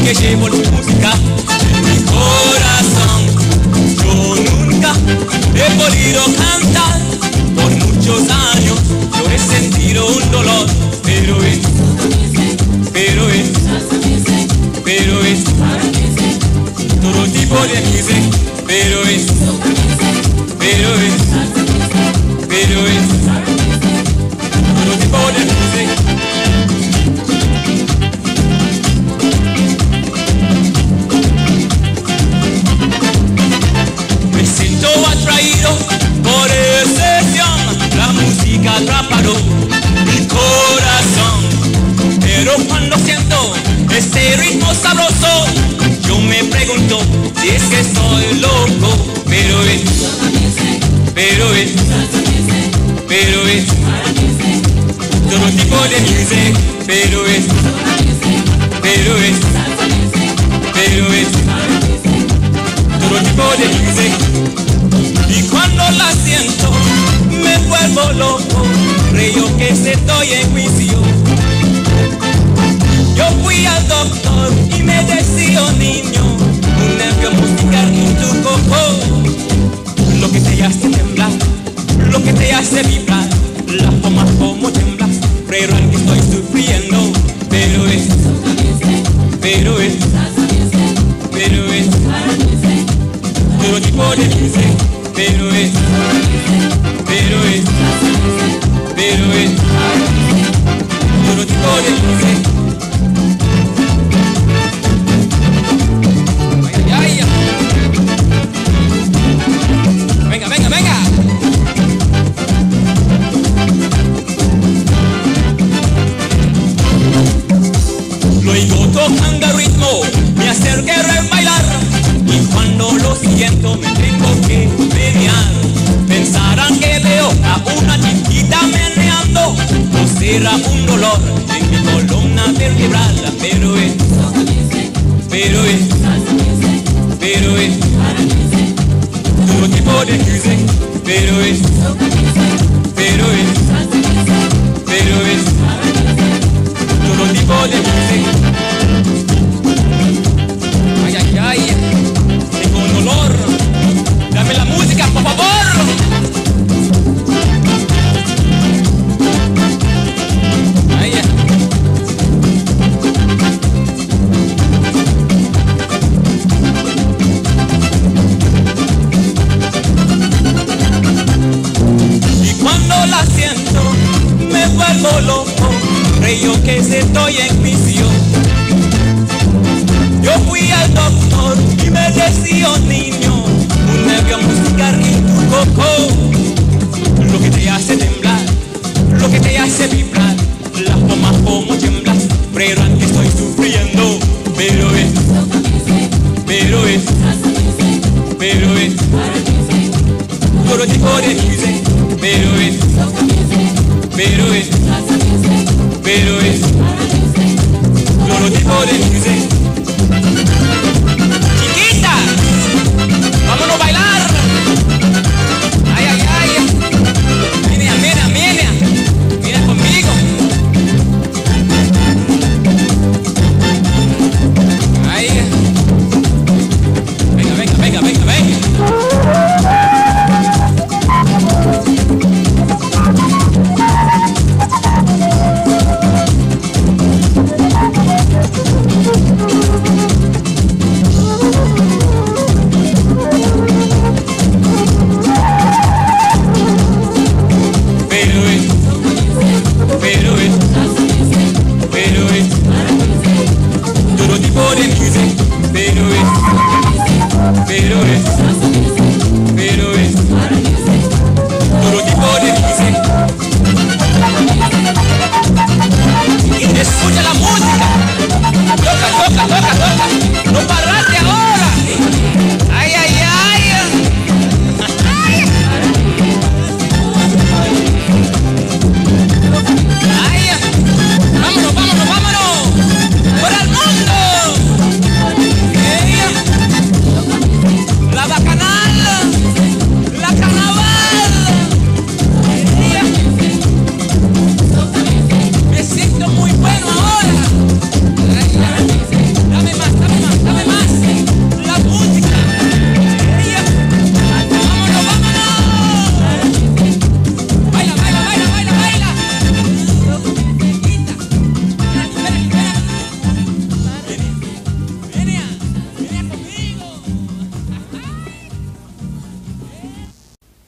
que llevo la música en mi corazón. Yo nunca he podido cantar por muchos años. Yo he sentido un dolor, pero es todo tipo de music, pero es todo tipo de music. Me siento atraído por esa sesión, la música atrapará mi corazón. Pero cuando siento este ritmo sabroso, yo me pregunto si es que soy loco. Pero es todo tipo de music, pero es todo tipo de music. Y cuando la siento me vuelvo loco, creo que estoy en juicio. Yo fui al doctor y me decía, niño, un nervio musical en tu coco, lo que te hace temblar, lo que te hace vibrar, la forma como temblas, pero aquí estoy sufriendo. Pero es todo tipo de music, pero es todo tipo de music. Luego tocando el ritmo me hace querer bailar, y cuando lo siento me tengo que menear. Pensarán que veo a una chiquita meneando, o será un dolor en mi columna vertebral. Pero es todo tipo de music, pero es todo tipo de music. Ay, ay, ay, tengo un dolor. Dame la música, por favor. Ay, ay. Y cuando la siento me vuelvo loco, creo que estoy en juicio. Yo fui al doctor y me decía, niño, un nervio musical en tu coco, lo que te hace temblar, lo que te hace vibrar, la forma como temblas, pero aquí estoy sufriendo. Pero es todo tipo de music, pero es todo tipo de music.